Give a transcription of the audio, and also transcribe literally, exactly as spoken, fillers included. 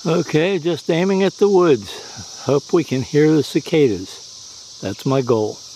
Okay, just aiming at the woods. Hope we can hear the cicadas. That's my goal.